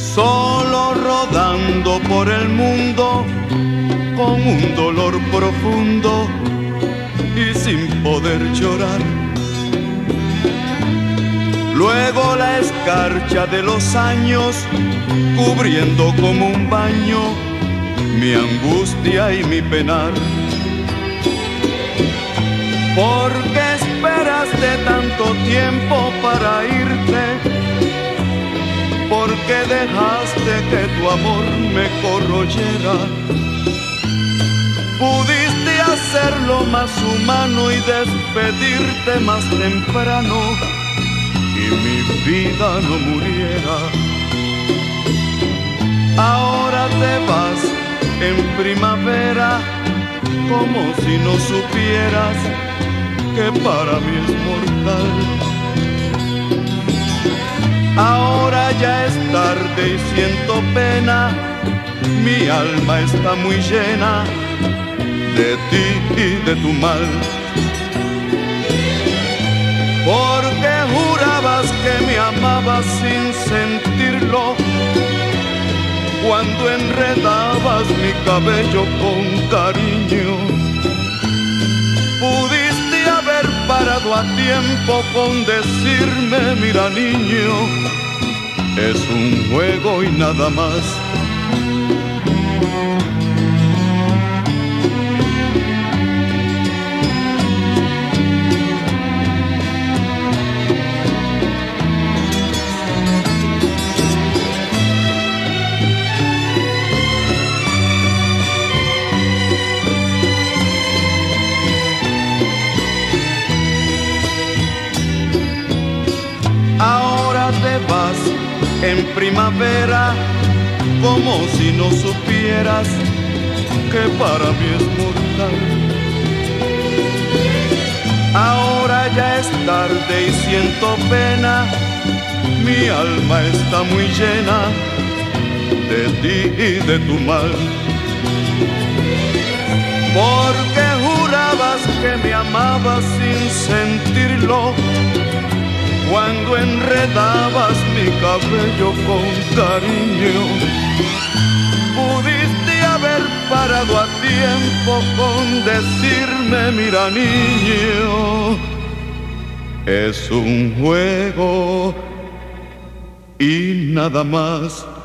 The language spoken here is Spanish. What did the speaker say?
solo rodando por el mundo con un dolor profundo y sin poder llorar. Luego la escarcha de los años cubriendo como un baño mi angustia y mi penar. ¿Por qué esperaste tanto tiempo para irte? ¿Por qué dejaste que tu amor me corroyera? Pudiste hacerlo más humano y despedirte más temprano y mi vida no muriera. Ahora te vas en primavera como si no supieras que para mí es mortal. Ahora ya es tarde y siento pena, mi alma está muy llena de ti y de tu mal. Porque jurabas que me amabas sin sentirlo, cuando enredabas mi cabello con cariño. Pudiste haber parado a tiempo con decirme, mira niño, es un juego y nada más. Ahora te vas en primavera como si no supieras que para mí es mortal. Ahora ya es tarde y siento pena, mi alma está muy llena de ti y de tu mal. Porque jurabas que me amabas sin sentirlo, cuando enredabas mi cabello con cariño. Pudiste haber parado a tiempo con decirme, mira niño, es un juego y nada más.